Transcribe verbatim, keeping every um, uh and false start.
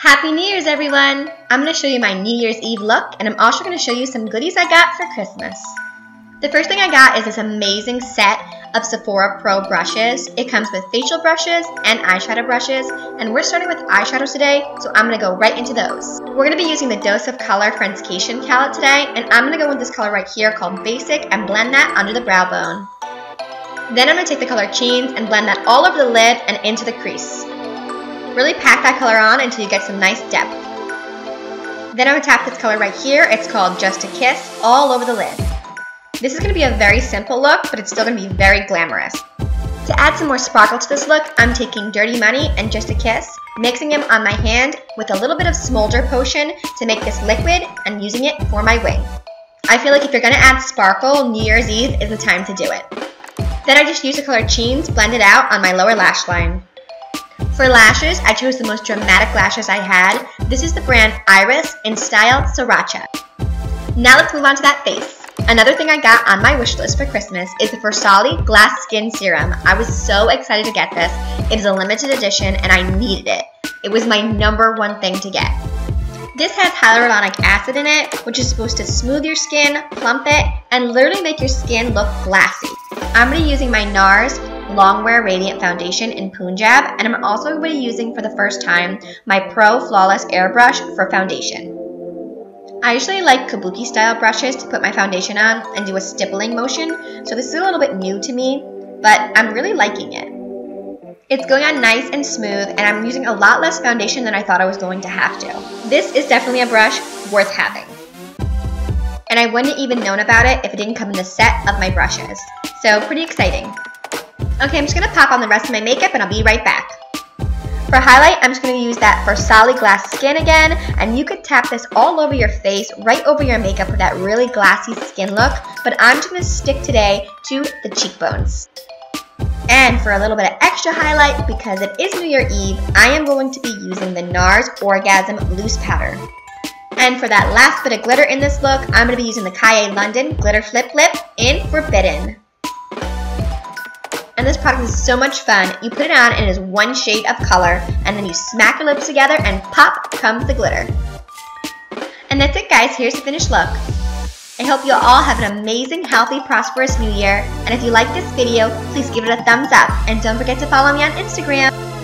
Happy New Year's, everyone! I'm going to show you my New Year's Eve look, and I'm also going to show you some goodies I got for Christmas. The first thing I got is this amazing set of Sephora Pro brushes. It comes with facial brushes and eyeshadow brushes, and we're starting with eyeshadows today, so I'm going to go right into those. We're going to be using the Dose of Color Friendscation palette today, and I'm going to go with this color right here called Basic and blend that under the brow bone. Then I'm going to take the color Cheens and blend that all over the lid and into the crease. Really pack that color on until you get some nice depth. Then I'm going to tap this color right here. It's called Just a Kiss all over the lid. This is going to be a very simple look, but it's still going to be very glamorous. To add some more sparkle to this look, I'm taking Dirty Money and Just a Kiss, mixing them on my hand with a little bit of Smolder potion to make this liquid and using it for my wing. I feel like if you're going to add sparkle, New Year's Eve is the time to do it. Then I just used the color Cheens, blended out on my lower lash line. For lashes, I chose the most dramatic lashes I had. This is the brand Eyerís in style Sriracha. Now let's move on to that face. Another thing I got on my wish list for Christmas is the FARSÁLI Glass Skin Serum. I was so excited to get this. It is a limited edition and I needed it. It was my number one thing to get. This has hyaluronic acid in it, which is supposed to smooth your skin, plump it, and literally make your skin look glassy. I'm going to be using my NARS Longwear Radiant Foundation in Punjab, and I'm also going to be using for the first time my Pro Flawless Airbrush for foundation. I usually like kabuki style brushes to put my foundation on and do a stippling motion, so this is a little bit new to me, but I'm really liking it. It's going on nice and smooth, and I'm using a lot less foundation than I thought I was going to have to. This is definitely a brush worth having. And I wouldn't have even known about it if it didn't come in the set of my brushes. So pretty exciting. Okay, I'm just going to pop on the rest of my makeup and I'll be right back. For highlight, I'm just going to use that FARSÁLI Glass Skin again, and you could tap this all over your face, right over your makeup for that really glassy skin look, but I'm just going to stick today to the cheekbones. And for a little bit of extra highlight, because it is New Year Eve, I am going to be using the NARS Orgasm Loose Powder. And for that last bit of glitter in this look, I'm going to be using the Ciaté London Glitter Flip Lip in Forbidden. And this product is so much fun. You put it on and it is one shade of color, and then you smack your lips together and pop comes the glitter. And that's it, guys. Here's the finished look. I hope you all have an amazing, healthy, prosperous New Year. And if you like this video, please give it a thumbs up. And don't forget to follow me on Instagram.